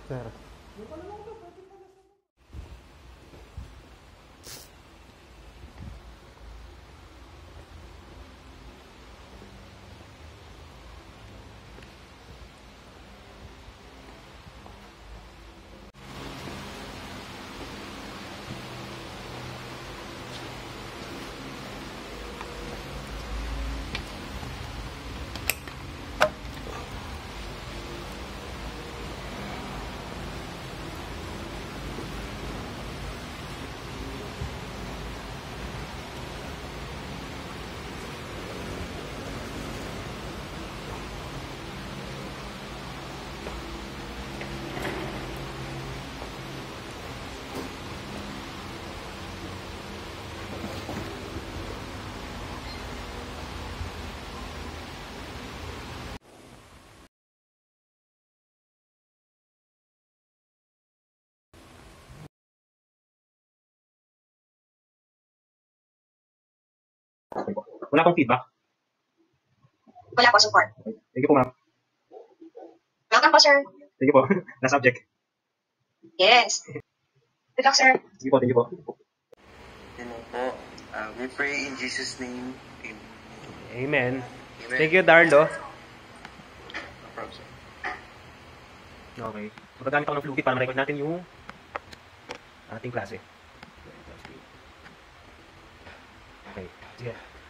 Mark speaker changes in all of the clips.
Speaker 1: Sir.
Speaker 2: Wala pong feedback?
Speaker 3: Wala po, support.
Speaker 2: Thank you po, ma'am.
Speaker 3: Welcome po, sir.
Speaker 2: Thank you po. Na subject.
Speaker 3: Yes. Good luck, sir.
Speaker 2: Thank you po, thank you po.
Speaker 4: We pray in Jesus' name.
Speaker 1: Amen.
Speaker 4: Amen.
Speaker 1: Thank you, Darlo.
Speaker 4: No problem, sir.
Speaker 2: Okay. Magagamit ako ng flugit para ma-record natin yung ating klase. Okay. Sige.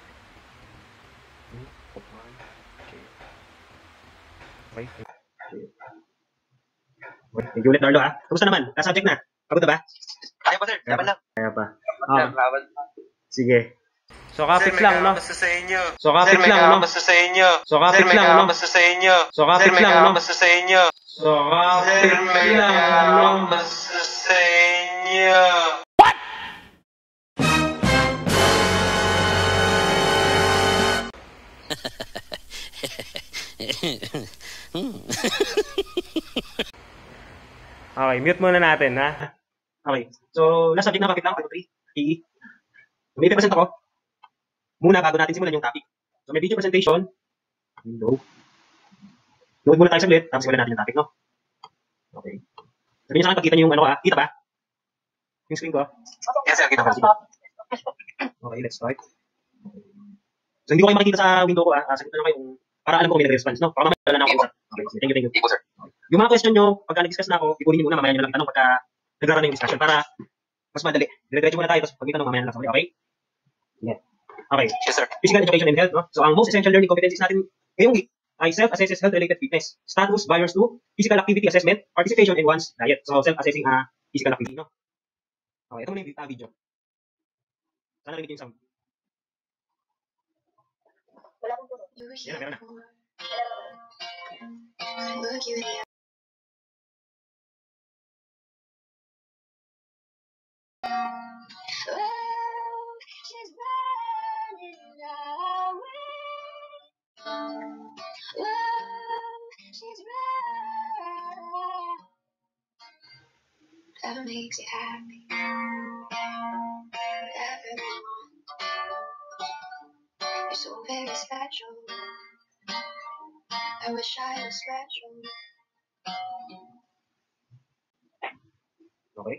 Speaker 2: Okay. Thank you ulit, Darlo, ha? Kamusta naman? Na-subject na? Pagod na ba?
Speaker 4: Kaya pa, sir. Laban lang.
Speaker 2: Kaya pa.
Speaker 4: Laban.
Speaker 2: Sige.
Speaker 1: So, kapit lang, no?
Speaker 4: Basta sa inyo.
Speaker 1: So, kapit lang, no?
Speaker 4: Basta sa inyo.
Speaker 1: So, kapit lang, no?
Speaker 4: Basta sa inyo.
Speaker 1: So, kapit lang, no?
Speaker 4: Basta sa inyo.
Speaker 1: So, kapit lang, no?
Speaker 4: Basta sa inyo.
Speaker 1: Okay, mute muna natin, ha?
Speaker 2: Okay. So, last subject na kapit lang, part 3. PE. May present ako. Muna, bago natin simulan yung topic. So, may video presentation. Window. Load muna tayo saglit, tapos simulan natin yung topic, no? Okay. Sabihin niyo sa akin, pagkita niyo yung ano ko, ha? Kita ba? Yung screen ko?
Speaker 4: Yes, sir. Kita
Speaker 2: Okay, sige. Okay, let's start. So, hindi ko kayo makikita sa window ko, ha? Sagot na lang kayo para alam ko kung may nag-response, no? Para mamaya na ako usap. Okay, sige. Thank you.
Speaker 4: Thank you, sir.
Speaker 2: Yung mga question nyo, pagka nag-discuss na ako, ipunin nyo muna, mamaya nyo lang itanong pagka naglaro na yung discussion para mas madali. Dire-diretso muna tayo, tapos pag may tanong, mamaya na lang sa okay? Yeah. Okay.
Speaker 4: Yes, sir.
Speaker 2: Physical education and health, no? So, ang most essential learning competencies natin ngayong week ay self-assesses health-related fitness, status, barriers to physical activity assessment, participation, and one's diet. So, self-assessing physical activity, no? Okay, ito muna yung video. Sana narinig yung sound.
Speaker 3: Wala pong po.
Speaker 2: Yan, meron na.
Speaker 3: Look you in the she's running away. She's running. That makes you happy. Whatever you want. You're so very special. I wish I was special.
Speaker 2: Okay.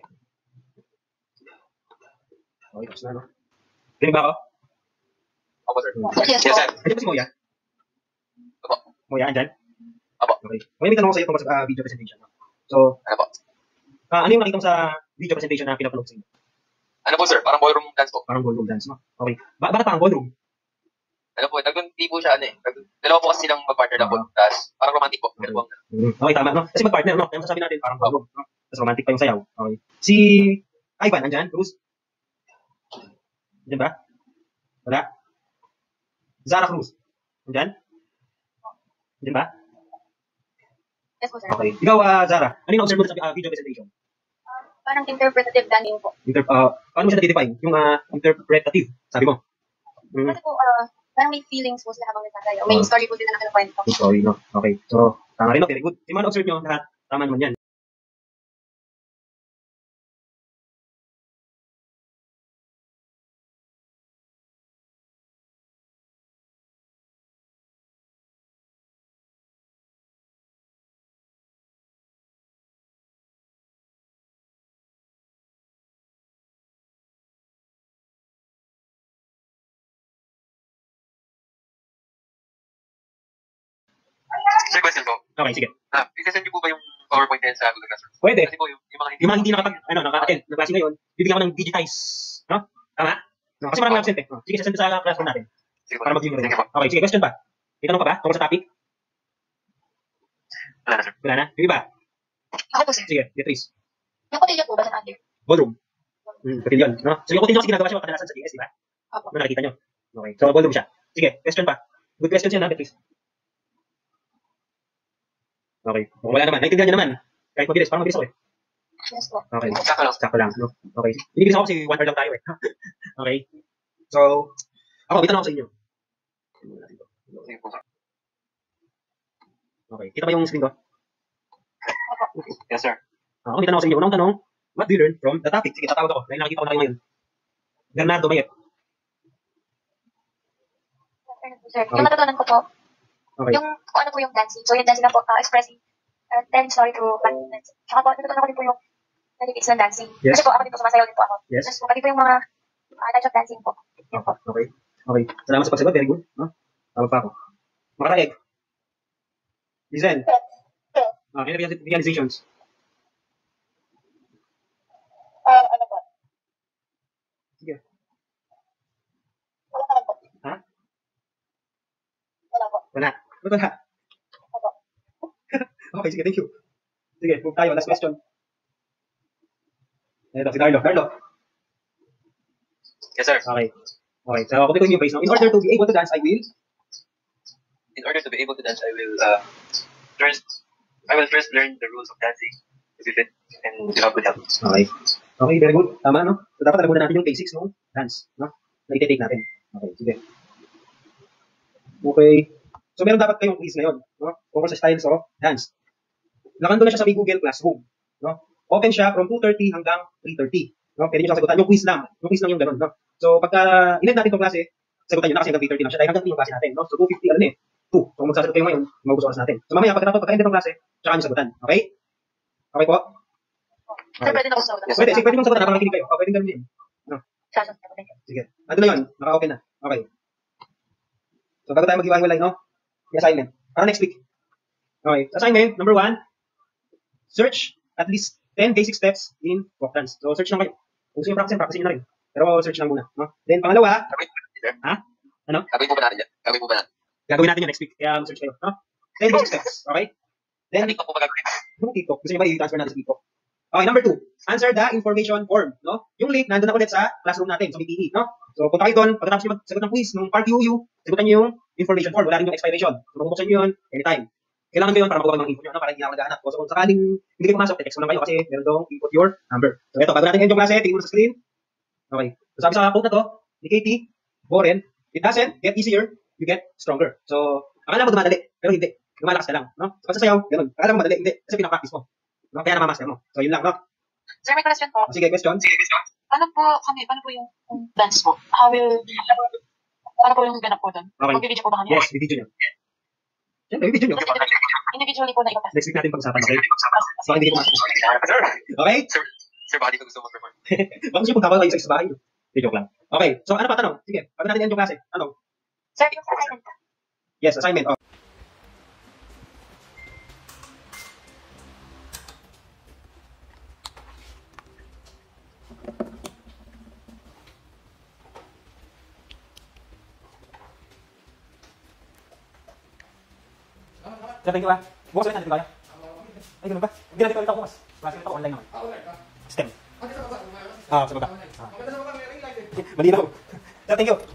Speaker 2: Okay, tapos na, no? Rinig ba ako?
Speaker 4: Opo, sir.
Speaker 3: Yes,
Speaker 4: Yes, sir.
Speaker 2: Ano ba si Moya?
Speaker 4: Opo.
Speaker 2: Moya, andyan?
Speaker 4: Opo.
Speaker 2: Okay. May tanong ko sa iyo tungkol sa video presentation. No? So,
Speaker 4: Ano po?
Speaker 2: ano yung nakita mo sa video presentation na pinapanood sa inyo?
Speaker 4: Ano po, sir? Parang ballroom dance po.
Speaker 2: Parang ballroom dance, no? Okay. Bakit parang ballroom?
Speaker 4: Ano po, nagkunti po siya, ano eh. Dalawa po kasi silang mag-partner na po. Tapos, parang romantic po. Pero po.
Speaker 2: Okay, tama, no? Kasi mag-partner, no? Kaya masasabi natin, parang ballroom, no? Tapos romantic pa yung sayaw. Okay. Si Ivan, andyan? Cruz? Andyan ba? Wala? Zara Cruz? Andyan? Andyan ba?
Speaker 3: Yes po, sir.
Speaker 2: Okay. Ikaw, Zara, ano yung observe mo sa video presentation?
Speaker 3: Parang interpretative dancing po.
Speaker 2: Paano mo siya na-define? Yung interpretative, sabi mo?
Speaker 3: Kasi po, parang may feelings po sila habang nagsasayaw. May story po sila na kinukwento.
Speaker 2: Sorry, no? Okay. So, tama rin, no? Very good. Yung mga na-observe nyo, lahat, tama naman yan.
Speaker 4: Sir, question po.
Speaker 2: Okay, sige.
Speaker 4: I-send niyo po ba yung PowerPoint na yan sa Google Classroom?
Speaker 2: Pwede.
Speaker 4: Kasi po, yung mga
Speaker 2: Yung mga hindi nakaka-attend ng klase ngayon, bibigyan ko ng digitize. No? Tama? No, kasi maraming absent eh. No? Sige, sasend sa classroom natin.
Speaker 4: Sige po.
Speaker 2: Para mag-view
Speaker 4: Sige
Speaker 2: rin.
Speaker 4: po.
Speaker 2: Okay, sige, question pa. May tanong ka ba tungkol sa topic?
Speaker 4: Wala na, sir.
Speaker 2: Wala na? Yung iba?
Speaker 3: Ako po, sir.
Speaker 2: Sige, Beatrice.
Speaker 3: Yung kotilyo po ba sa under?
Speaker 2: Ballroom. Cotillion. No? So yung cotillion kasi ginagawa siya kadalasan sa DS, di ba?
Speaker 3: Opo.
Speaker 2: Ano nakikita nyo? Okay, so ballroom siya. Sige, question pa. Good questions yan ha, Beatrice. Okay, kung wala naman, naintindihan nyo naman. Kahit mabilis, parang mabilis ako eh.
Speaker 3: Yes po.
Speaker 2: Okay,
Speaker 4: Sakto lang.
Speaker 2: sakto lang. No? Okay, binibilis ako kasi 1 hour lang tayo eh. Okay, so, ako, may tanong ako sa inyo.
Speaker 4: Sige po, sir.
Speaker 2: Okay, kita ba yung screen ko?
Speaker 4: Yes, sir.
Speaker 2: Ako, may tanong ako sa inyo. Unang tanong, what do you learn from the topic? Sige, tatawag ako. Dahil nakikita ko na kayo ngayon. Bernardo Mayet.
Speaker 3: Sir, yung natutunan ko po,
Speaker 2: Okay.
Speaker 3: yung kung ano po yung dancing. So, yung dancing na po, expressing, telling story through dancing. Tsaka po, natutunan ko din po yung benefits ng dancing.
Speaker 2: Yes.
Speaker 3: Kasi po, ako din po, sumasayaw din po ako.
Speaker 2: Yes.
Speaker 3: Tapos po, pati po yung mga types of dancing po. Yun po.
Speaker 2: Okay. Okay. Salamat sa pagsagot. Very good. No? Tawag pa ako. Makaraeg. Listen. Any realizations?
Speaker 3: Ano po?
Speaker 2: Sige.
Speaker 3: Wala naman po.
Speaker 2: Ha?
Speaker 3: Wala po.
Speaker 2: Wala. Ba't wala? Okay, sige. Thank you. Sige, move tayo. Last question. Ito, si Darlo. Darlo.
Speaker 4: Yes, sir.
Speaker 2: Okay. Okay. So, ako yung phrase. No? In order to be able to dance, I will.
Speaker 4: In order to be able to dance, I will first learn the rules of dancing to be fit and to have good health.
Speaker 2: Okay. Okay, very good. Tama, no? So, dapat alam muna natin yung basics, no? Dance, no? Na iti-take natin. Okay, sige. Okay. So, meron dapat kayong quiz ngayon, no? Tungkol sa styles of dance. Nakando na siya sa may Google Classroom, no? Open siya from 2:30 hanggang 3:30. No? Pwede nyo siyang sagutan. Yung quiz lang. Yung quiz lang yung ganun, no? So, pagka in-end natin itong klase, sagutan nyo na kasi hanggang 3:30 lang siya. Dahil hanggang 3 yung klase natin, no? So, 2:50, ano na eh? 2. So, kung magsasagot kayo ngayon, maubos oras natin. So, mamaya, pagka-end itong klase, tsaka nyo sagutan. Okay? Okay po?
Speaker 3: Sir, pwede na ako sa
Speaker 4: Yes,
Speaker 2: Pwede, sige, pwede mong sagutan habang nakikinig kayo. O, pwede ganun din.
Speaker 3: Sasagot ko. Thank you.
Speaker 2: Sige. Ano na yun? Naka-open na. Okay. So, bago tayo mag-iwalay, no? May assignment. Para next week. Okay. Assignment, number 1. Search at least 10 basic steps in folk dance. So, search lang kayo. Kung gusto nyo practice nyo na rin. Pero, search lang muna. No? Then, pangalawa,
Speaker 4: Gagawin po natin, sir.
Speaker 2: Ha? Ano?
Speaker 4: Gagawin po ba natin yan? Gagawin po ba natin?
Speaker 2: gagawin natin yun next week. Kaya, search kayo. No? 10 basic steps. Okay?
Speaker 4: Sa
Speaker 2: Then,
Speaker 4: TikTok po ba gagawin?
Speaker 2: yung TikTok. Gusto nyo ba i-transfer natin sa TikTok? Okay, number 2. Answer the information form. No? Yung link, nandun na ulit sa classroom natin, sa PE. No? So, punta kayo doon. Pagkatapos nyo magsagot ng quiz, ng Park UU, sagutan nyo yung information form. Wala rin yung expiration. So, mabubuksan nyo yun anytime. Kailangan nyo yun para makuha ng info nyo, no? Para hindi na naghahanap. So, kung sakaling hindi kayo pumasok, text mo lang kayo kasi meron doon input your number. So, ito, bago natin end yung klase, tingin mo sa screen. Okay. So, sabi sa quote na to, ni Katie, Boren, it doesn't get easier, you get stronger. So, akala mo dumadali, pero hindi. Lumalakas ka lang. No? So, pagsasayaw, ganun. Akala mo madali, hindi. Kasi pinapractice mo. No? Kaya namamaster mo. So, yun lang, no?
Speaker 3: Sir, may question po.
Speaker 2: Sige, question.
Speaker 3: Paano po yung dance po? Paano po yung ganap po doon?
Speaker 2: Okay.
Speaker 3: Mag-video po ba kami?
Speaker 2: Yes, video nyo. Siyempre, video nyo.
Speaker 3: Individually po na iba.
Speaker 2: Next week natin pag-usapan, okay? So, hindi ko pumasok.
Speaker 4: Sir,
Speaker 2: Okay?
Speaker 4: sir, baka di ko gusto mag-perform.
Speaker 2: Bakit siya punta ko kayo sa bahay nyo? Hindi, joke lang. Okay, so ano pa tanong? Sige, pag natin end yung klase. Tanong?
Speaker 3: Sir, yung assignment po.
Speaker 2: Yes, assignment. Oh. Sir, thank you ah. Bukas ulit natin kaya. Ay, ganun ba? Hindi natin ulit ako bukas. Klase ulit ako online naman. STEM. Sa baba. Malinaw. Sir, thank you.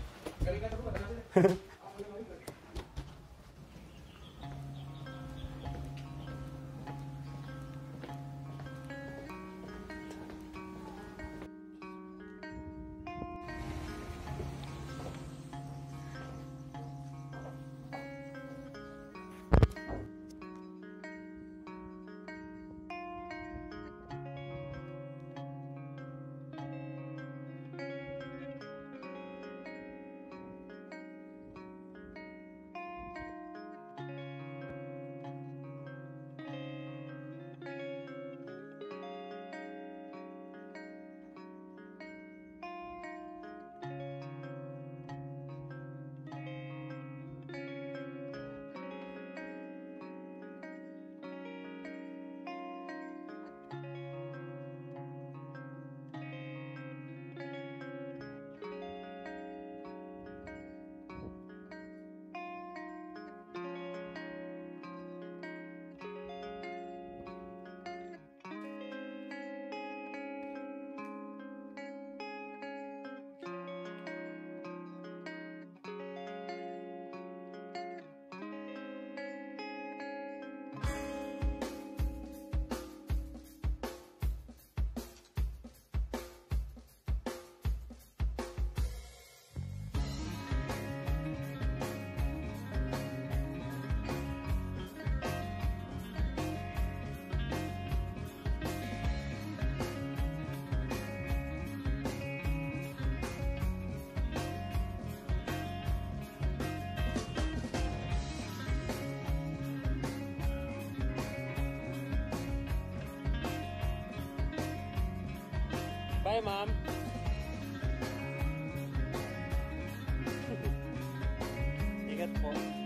Speaker 1: Bye, ma'am. Ingat po.